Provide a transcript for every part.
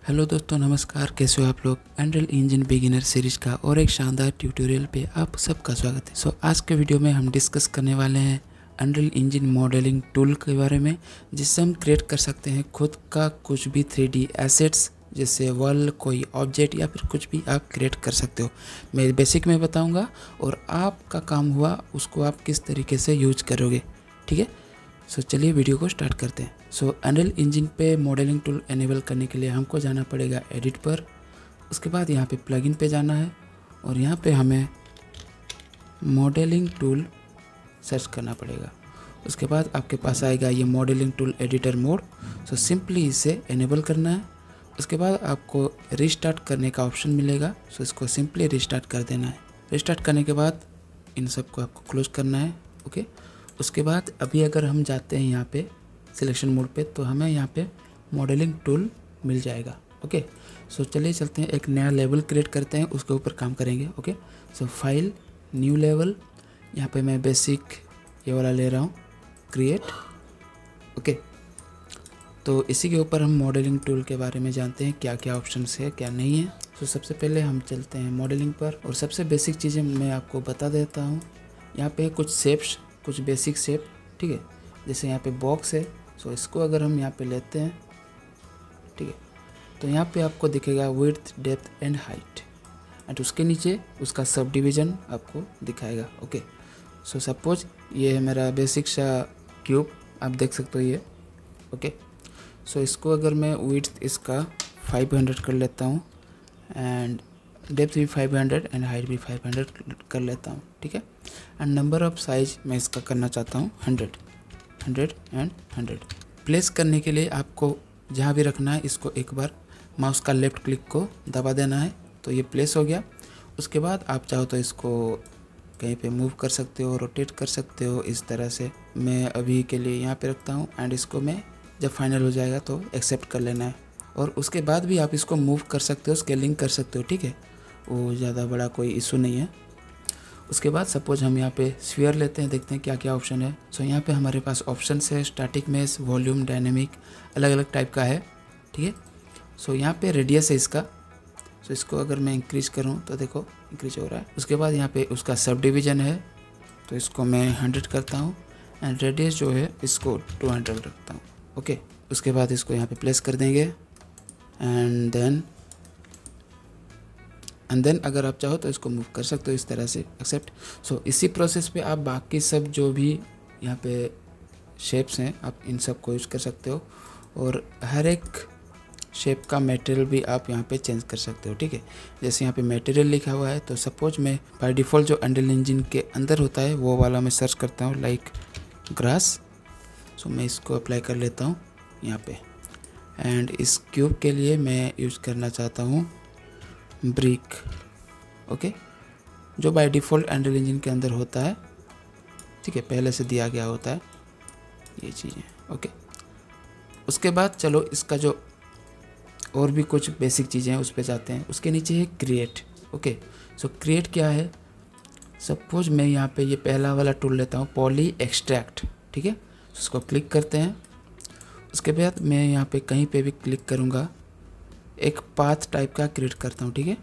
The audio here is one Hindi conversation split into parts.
हेलो दोस्तों, नमस्कार। कैसे हो आप लोग। अनरियल इंजन बिगिनर सीरीज का और एक शानदार ट्यूटोरियल पे आप सबका स्वागत है। आज के वीडियो में हम डिस्कस करने वाले हैं अनरियल इंजन मॉडलिंग टूल के बारे में, जिससे हम क्रिएट कर सकते हैं खुद का कुछ भी 3D एसेट्स, जैसे वॉल, कोई ऑब्जेक्ट या फिर कुछ भी आप क्रिएट कर सकते हो। मैं बेसिक में बताऊँगा और आपका काम हुआ उसको आप किस तरीके से यूज करोगे। ठीक है, चलिए वीडियो को स्टार्ट करते हैं। अनरियल इंजन पे मॉडलिंग टूल एनेबल करने के लिए हमको जाना पड़ेगा एडिट पर। उसके बाद यहाँ पे प्लगइन पे जाना है और यहाँ पे हमें मॉडलिंग टूल सर्च करना पड़ेगा। उसके बाद आपके पास आएगा ये modelling tool editor mode. Simply इसे एनेबल करना है। उसके बाद आपको रीस्टार्ट करने का ऑप्शन मिलेगा। इसको सिंपली रीस्टार्ट कर देना है। रीस्टार्ट करने के बाद इन सबको आपको क्लोज करना है। ओके, उसके बाद अभी अगर हम जाते हैं यहाँ पे सिलेक्शन मोड पे, तो हमें यहाँ पे मॉडलिंग टूल मिल जाएगा। ओके, चलिए चलते हैं, एक नया लेवल क्रिएट करते हैं, उसके ऊपर काम करेंगे। ओके, फाइल, न्यू लेवल, यहाँ पे मैं बेसिक ये वाला ले रहा हूँ, क्रिएट। ओके, तो इसी के ऊपर हम मॉडलिंग टूल के बारे में जानते हैं, क्या क्या ऑप्शंस है क्या नहीं है। सबसे पहले हम चलते हैं मॉडलिंग पर और सबसे बेसिक चीज़ें मैं आपको बता देता हूँ। यहाँ पे कुछ शेप्स, कुछ बेसिक शेप, ठीक है। जैसे यहाँ पे बॉक्स है, इसको अगर हम यहाँ पे लेते हैं, ठीक है, तो यहाँ पे आपको दिखेगा width, depth and height, and उसके नीचे उसका सब डिवीज़न आपको दिखाएगा। ओके, सपोज ये है मेरा बेसिक सा क्यूब, आप देख सकते हो ये। ओके, इसको अगर मैं विड्थ इसका 500 कर लेता हूँ एंड डेप्थ भी 500 एंड हाइट भी 500 कर लेता हूँ, ठीक है। एंड नंबर ऑफ साइज मैं इसका करना चाहता हूँ 100 एंड 100। प्लेस करने के लिए आपको जहाँ भी रखना है, इसको एक बार माउस का लेफ़्ट क्लिक को दबा देना है, तो ये प्लेस हो गया। उसके बाद आप चाहो तो इसको कहीं पे मूव कर सकते हो, रोटेट कर सकते हो इस तरह से। मैं अभी के लिए यहाँ पे रखता हूँ एंड इसको मैं जब फाइनल हो जाएगा तो एक्सेप्ट कर लेना है। और उसके बाद भी आप इसको मूव कर सकते हो, स्केलिंग कर सकते हो, ठीक है, वो ज़्यादा बड़ा कोई इशू नहीं है। उसके बाद सपोज हम यहाँ पे स्फीयर लेते हैं, देखते हैं क्या क्या ऑप्शन है। यहाँ पे हमारे पास ऑप्शन है स्टैटिक मेश, वॉल्यूम, डायनेमिक, अलग अलग टाइप का है, ठीक है। यहाँ पे रेडियस है इसका। इसको अगर मैं इंक्रीज करूँ तो देखो इंक्रीज हो रहा है। उसके बाद यहाँ पे उसका सब डिवीज़न है, तो इसको मैं 100 करता हूँ एंड रेडियस जो है इसको 200 रखता हूँ। ओके, उसके बाद इसको यहाँ पे प्लेस कर देंगे एंड देन अगर आप चाहो तो इसको मूव कर सकते हो इस तरह से, एक्सेप्ट। इसी प्रोसेस पे आप बाकी सब जो भी यहाँ पे शेप्स हैं, आप इन सब को यूज़ कर सकते हो और हर एक शेप का मटेरियल भी आप यहाँ पे चेंज कर सकते हो, ठीक है। जैसे यहाँ पे मटेरियल लिखा हुआ है, तो सपोज मैं बाय डिफ़ॉल्ट जो अनरियल इंजन के अंदर होता है वो वाला मैं सर्च करता हूँ, लाइक ग्रास। मैं इसको अप्लाई कर लेता हूँ यहाँ पे। एंड इस क्यूब के लिए मैं यूज़ करना चाहता हूँ ब्रिक। ओके, जो बाय डिफ़ॉल्ट अनरियल इंजन के अंदर होता है, ठीक है, पहले से दिया गया होता है ये चीज़ें। ओके, उसके बाद चलो इसका जो और भी कुछ बेसिक चीज़ें हैं उस पर जाते हैं। उसके नीचे है क्रिएट। ओके, क्रिएट क्या है। सपोज मैं यहाँ पे ये पहला वाला टूल लेता हूँ, पॉली एक्सट्रैक्ट, ठीक है। उसको क्लिक करते हैं। उसके बाद मैं यहाँ पे कहीं पे भी क्लिक करूँगा, एक पाथ टाइप का क्रिएट करता हूँ, ठीक है,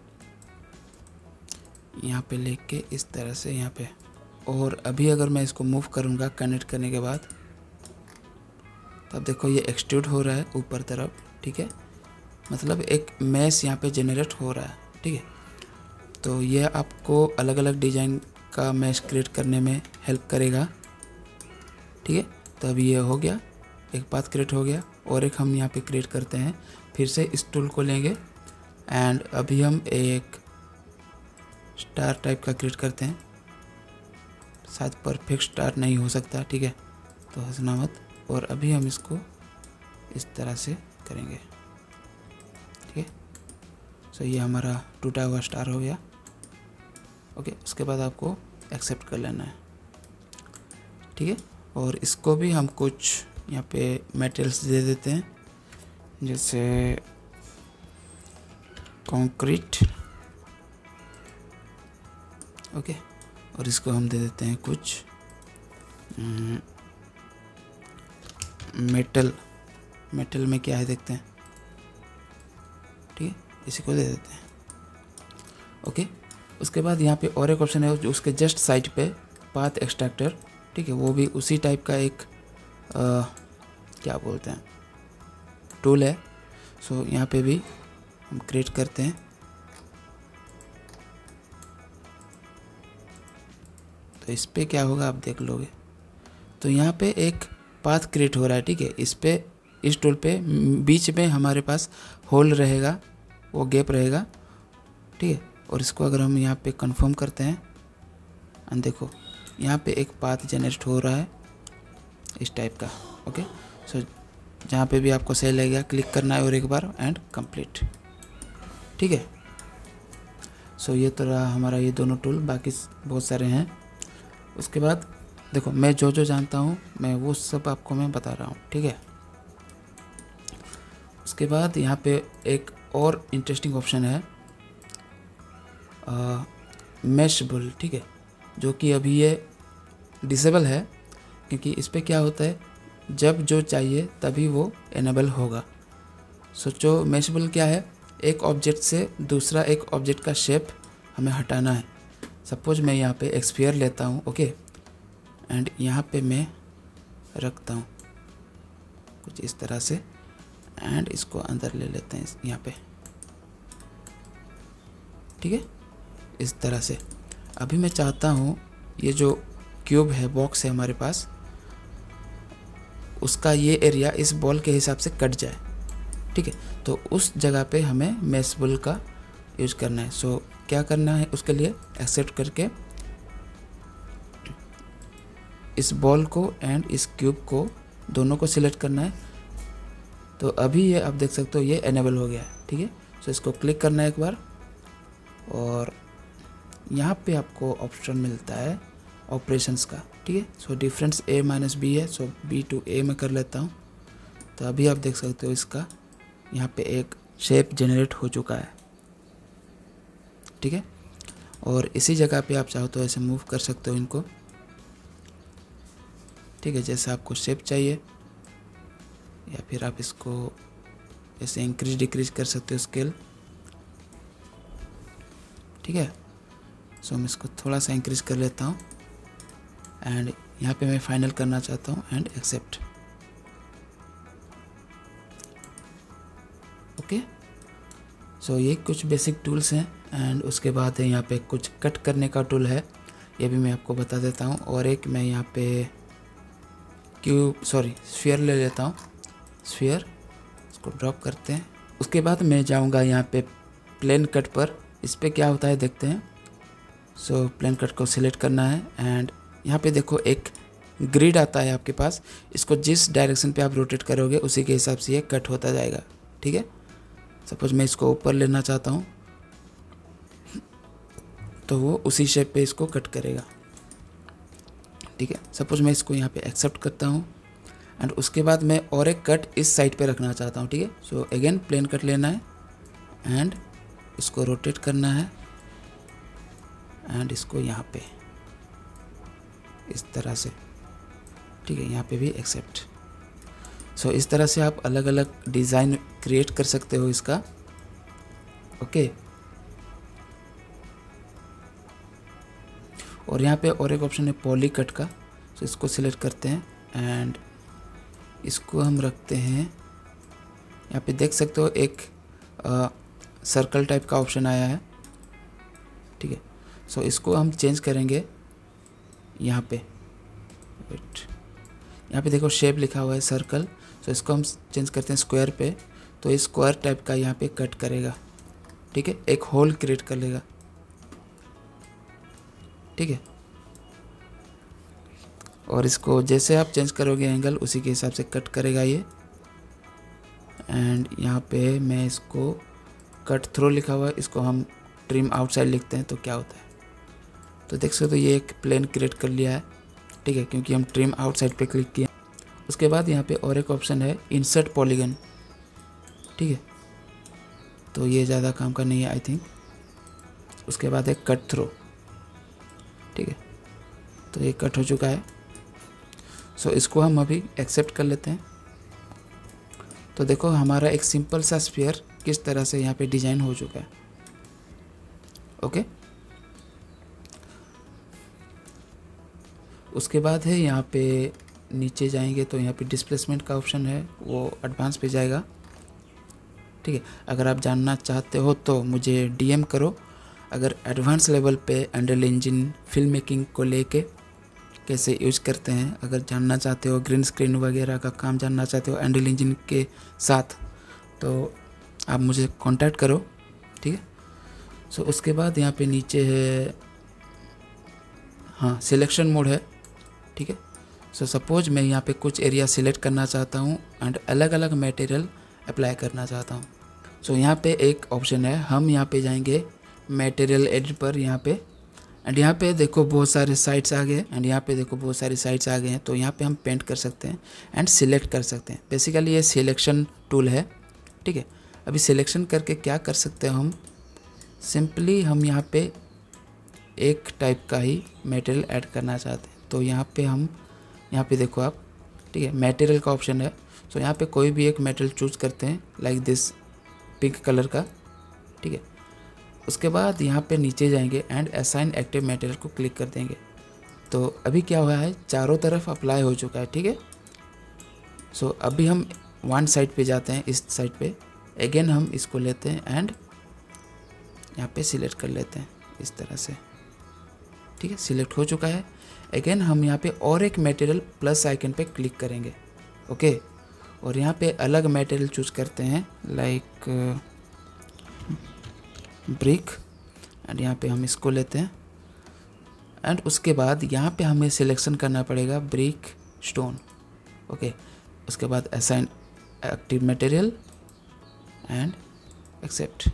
यहाँ पे लेके इस तरह से यहाँ पे। और अभी अगर मैं इसको मूव करूँगा कनेक्ट करने के बाद, तब देखो ये एक्सट्रूड हो रहा है ऊपर तरफ, ठीक है, मतलब एक मैश यहाँ पे जनरेट हो रहा है, ठीक है। तो ये आपको अलग अलग डिज़ाइन का मैश क्रिएट करने में हेल्प करेगा, ठीक है। तो अभी ये हो गया, एक पाथ क्रिएट हो गया। और एक हम यहाँ पे क्रिएट करते हैं, फिर से इस टूल को लेंगे एंड अभी हम एक स्टार टाइप का क्रिएट करते हैं। शायद परफेक्ट स्टार नहीं हो सकता, ठीक है, तो हंसना मत। और अभी हम इसको इस तरह से करेंगे, ठीक है। ये हमारा टूटा हुआ स्टार हो गया। ओके, उसके बाद आपको एक्सेप्ट कर लेना है, ठीक है। और इसको भी हम कुछ यहाँ पे मटेरियल्स दे देते हैं, जैसे कंक्रीट। ओके, और इसको हम दे देते हैं कुछ मेटल। मेटल में क्या है देखते हैं। ठीक है, इसी को दे देते हैं। ओके, उसके बाद यहाँ पे और एक ऑप्शन है जो उसके जस्ट साइड पे पाथ एक्सट्रैक्टर, ठीक है, वो भी उसी टाइप का एक क्या बोलते हैं टूल है। सो यहाँ पे भी हम क्रिएट करते हैं। तो इस पे क्या होगा आप देख लोगे। तो यहाँ पे एक पाथ क्रिएट हो रहा है, ठीक है। इस टूल पे बीच में हमारे पास होल रहेगा, वो गैप रहेगा, ठीक है। और इसको अगर हम यहाँ पे कंफर्म करते हैं एंड देखो यहाँ पे एक पाथ जनरेट हो रहा है इस टाइप का। ओके, सो जहाँ पे भी आपको सही लगेगा क्लिक करना है और एक बार एंड कंप्लीट, ठीक है। सो ये तो रहा हमारा ये दोनों टूल, बाकी बहुत सारे हैं। उसके बाद देखो मैं जो जो जानता हूँ मैं वो सब आपको मैं बता रहा हूँ, ठीक है। उसके बाद यहाँ पे एक और इंटरेस्टिंग ऑप्शन है मैशबल, ठीक है, जो कि अभी ये डिसेबल है क्योंकि इस पर क्या होता है जब जो चाहिए तभी वो एनेबल होगा। सोचो मैशबल क्या है, एक ऑब्जेक्ट से दूसरा एक ऑब्जेक्ट का शेप हमें हटाना है। सपोज मैं यहाँ पे एक स्फीयर लेता हूँ, ओके, एंड यहाँ पे मैं रखता हूँ कुछ इस तरह से एंड इसको अंदर ले लेते हैं यहाँ पे, ठीक है, इस तरह से। अभी मैं चाहता हूँ ये जो क्यूब है, बॉक्स है हमारे पास, उसका ये एरिया इस बॉल के हिसाब से कट जाए, ठीक है। तो उस जगह पे हमें मैशबल का यूज करना है। सो क्या करना है उसके लिए, एक्सेप्ट करके इस बॉल को एंड इस क्यूब को दोनों को सिलेक्ट करना है। तो अभी ये आप देख सकते हो ये एनेबल हो गया है, ठीक है। सो इसको क्लिक करना है एक बार और यहाँ पे आपको ऑप्शन मिलता है ऑपरेशंस का, ठीक है। So difference a minus B है, सो b टू a में कर लेता हूँ। तो अभी आप देख सकते हो इसका यहाँ पे एक शेप जनरेट हो चुका है, ठीक है। और इसी जगह पे आप चाहो तो ऐसे मूव कर सकते हो इनको, ठीक है, जैसे आपको शेप चाहिए, या फिर आप इसको ऐसे इंक्रीज डिक्रीज कर सकते हो स्केल, ठीक है। सो मैं इसको थोड़ा सा इंक्रीज कर लेता हूँ एंड यहाँ पे मैं फाइनल करना चाहता हूँ एंड एक्सेप्ट, ओके। सो ये कुछ बेसिक टूल्स हैं एंड उसके बाद यहाँ पे कुछ कट करने का टूल है, ये भी मैं आपको बता देता हूँ। और एक मैं यहाँ पे स्फीयर ले लेता हूँ, स्फीयर इसको ड्रॉप करते हैं। उसके बाद मैं जाऊँगा यहाँ पे प्लेन कट पर, इस पर क्या होता है देखते हैं। सो प्लेन कट को सिलेक्ट करना है एंड यहाँ पे देखो एक ग्रिड आता है आपके पास, इसको जिस डायरेक्शन पे आप रोटेट करोगे उसी के हिसाब से ये कट होता जाएगा, ठीक है। सपोज मैं इसको ऊपर लेना चाहता हूँ तो वो उसी शेप पे इसको कट करेगा, ठीक है। सपोज मैं इसको यहाँ पे एक्सेप्ट करता हूँ एंड उसके बाद मैं और एक कट इस साइड पे रखना चाहता हूँ, ठीक है। सो अगेन प्लेन कट लेना है एंड इसको रोटेट करना है एंड इसको यहाँ पे इस तरह से, ठीक है, यहाँ पे भी एक्सेप्ट। सो इस तरह से आप अलग अलग डिज़ाइन क्रिएट कर सकते हो इसका, ओके। और यहाँ पे और एक ऑप्शन है पॉली कट का, सो इसको सिलेक्ट करते हैं एंड इसको हम रखते हैं यहाँ पे, देख सकते हो एक सर्कल टाइप का ऑप्शन आया है, ठीक है। सो इसको हम चेंज करेंगे यहाँ पे, वेट, यहाँ पे देखो शेप लिखा हुआ है सर्कल, सो इसको हम चेंज करते हैं स्क्वायर पे। तो इस स्क्वायर टाइप का यहाँ पे कट करेगा, ठीक है, एक होल क्रिएट कर लेगा, ठीक है। और इसको जैसे आप चेंज करोगे एंगल उसी के हिसाब से कट करेगा ये। एंड यहाँ पे मैं इसको कट थ्रो लिखा हुआ है, इसको हम ट्रिम आउटसाइड लिखते हैं तो क्या होता है, तो देख सकते हो ये एक प्लेन क्रिएट कर लिया है, ठीक है, क्योंकि हम ट्रिम आउटसाइड पे क्लिक किए। उसके बाद यहाँ पे और एक ऑप्शन है इंसर्ट पॉलीगन, ठीक है, तो ये ज़्यादा काम का नहीं है आई थिंक। उसके बाद है कट थ्रो, ठीक है, तो ये कट हो चुका है। सो इसको हम अभी एक्सेप्ट कर लेते हैं। तो देखो हमारा एक सिंपल सा स्फीयर किस तरह से यहाँ पे डिज़ाइन हो चुका है। ओके, उसके बाद है यहाँ पे नीचे जाएंगे तो यहाँ पे डिस्प्लेसमेंट का ऑप्शन है, वो एडवांस पे जाएगा। ठीक है, अगर आप जानना चाहते हो तो मुझे डीएम करो। अगर एडवांस लेवल पे अनरियल इंजन फिल्म मेकिंग को लेके कैसे यूज करते हैं, अगर जानना चाहते हो, ग्रीन स्क्रीन वगैरह का काम जानना चाहते हो अनरियल इंजन के साथ, तो आप मुझे कांटेक्ट करो। ठीक है, सो उसके बाद यहाँ पे नीचे है, हाँ, सिलेक्शन मोड है। ठीक है, सो सपोज मैं यहाँ पे कुछ एरिया सिलेक्ट करना चाहता हूँ एंड अलग अलग मटेरियल अप्लाई करना चाहता हूँ। सो यहाँ पे एक ऑप्शन है, हम यहाँ पे जाएंगे मटेरियल एडिट पर यहाँ पे, एंड यहाँ पे देखो बहुत सारे साइट्स आ गए, एंड यहाँ पे देखो बहुत सारी साइट्स आ गए हैं। तो यहाँ पे हम पेंट कर सकते हैं एंड सिलेक्ट कर सकते हैं। बेसिकली ये सिलेक्शन टूल है। ठीक है, अभी सिलेक्शन करके क्या कर सकते हैं, हम सिंपली हम यहाँ पे एक टाइप का ही मटेरियल ऐड करना चाहते हैं। तो यहाँ पे हम, यहाँ पे देखो आप, ठीक है, मटेरियल का ऑप्शन है। सो यहाँ पे कोई भी एक मटेरियल चूज करते हैं, लाइक दिस पिंक कलर का। ठीक है, उसके बाद यहाँ पे नीचे जाएंगे एंड असाइन एक्टिव मटेरियल को क्लिक कर देंगे। तो अभी क्या हुआ है, चारों तरफ अप्लाई हो चुका है। ठीक है, सो अभी हम वन साइड पे जाते हैं, इस साइड पे अगेन हम इसको लेते हैं एंड यहाँ पे सिलेक्ट कर लेते हैं इस तरह से। ठीक है, सिलेक्ट हो चुका है। अगेन हम यहाँ पे और एक मटेरियल प्लस आइकन पे क्लिक करेंगे। ओके, और यहाँ पे अलग मटेरियल चूज करते हैं, लाइक ब्रिक, एंड यहाँ पे हम इसको लेते हैं एंड उसके बाद यहाँ पे हमें सिलेक्शन करना पड़ेगा ब्रिक स्टोन। ओके, उसके बाद assign active material and accept,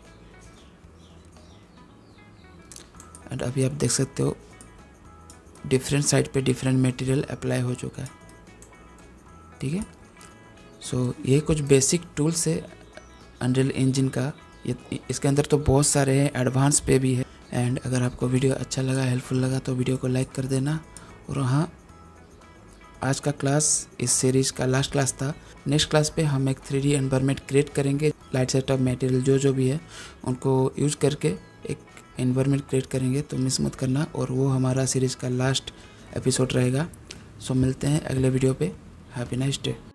and अभी आप देख सकते हो डिफरेंट साइड पे डिफरेंट मटेरियल अप्लाई हो चुका है। ठीक है, सो ये कुछ बेसिक टूल्स है अनरियल इंजन का। ये इसके अंदर तो बहुत सारे हैं, एडवांस पे भी है। एंड अगर आपको वीडियो अच्छा लगा, हेल्पफुल लगा, तो वीडियो को लाइक कर देना। और हाँ, आज का क्लास इस सीरीज़ का लास्ट क्लास था। नेक्स्ट क्लास पे हम एक 3D एनवायरनमेंट क्रिएट करेंगे, लाइट सेटअप मटेरियल जो भी है उनको यूज करके एक एनवायरनमेंट क्रिएट करेंगे, तो मिस मत करना। और वो हमारा सीरीज़ का लास्ट एपिसोड रहेगा। सो मिलते हैं अगले वीडियो पे। Happy nice day.